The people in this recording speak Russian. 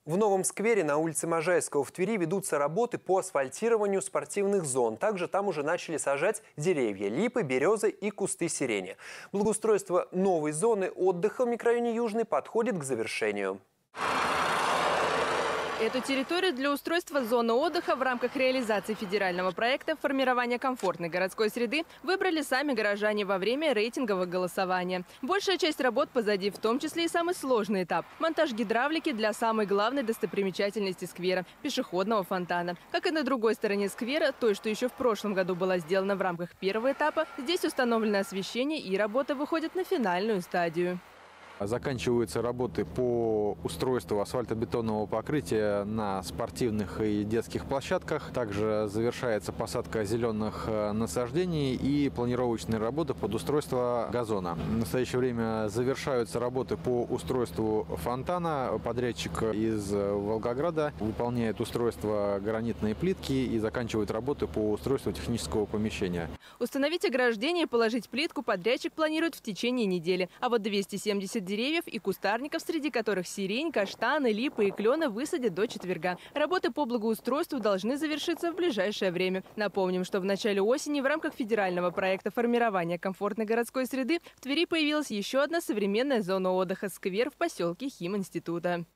В новом сквере на улице Можайского в Твери ведутся работы по асфальтированию спортивных зон. Также там уже начали сажать деревья – липы, березы и кусты сирени. Благоустройство новой зоны отдыха в микрорайоне Южный подходит к завершению. Эту территорию для устройства зоны отдыха в рамках реализации федерального проекта формирования комфортной городской среды выбрали сами горожане во время рейтингового голосования. Большая часть работ позади, в том числе и самый сложный этап – монтаж гидравлики для самой главной достопримечательности сквера – пешеходного фонтана. Как и на другой стороне сквера, той, что еще в прошлом году была сделана в рамках первого этапа, здесь установлено освещение, и работа выходит на финальную стадию. Заканчиваются работы по устройству асфальтобетонного покрытия на спортивных и детских площадках. Также завершается посадка зеленых насаждений и планировочные работы под устройство газона. В настоящее время завершаются работы по устройству фонтана. Подрядчик из Волгограда выполняет устройство гранитной плитки и заканчивает работы по устройству технического помещения. Установить ограждение и положить плитку подрядчик планирует в течение недели. А вот 270 деревьев и кустарников, среди которых сирень, каштаны, липы и клены, высадят до четверга. Работы по благоустройству должны завершиться в ближайшее время. Напомним, что в начале осени в рамках федерального проекта формирования комфортной городской среды в Твери появилась еще одна современная зона отдыха – сквер в поселке Химинститута.